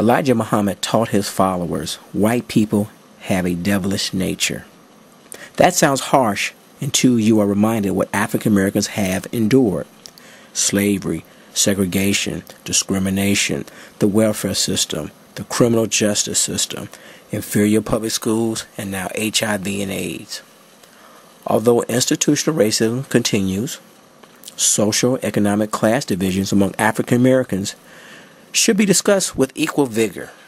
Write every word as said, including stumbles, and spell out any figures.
Elijah Muhammad taught his followers, white people have a devilish nature. That sounds harsh until you are reminded what African Americans have endured. Slavery, segregation, discrimination, the welfare system, the criminal justice system, inferior public schools, and now H I V and AIDS. Although institutional racism continues, socio-economic class divisions among African Americans should be discussed with equal vigor.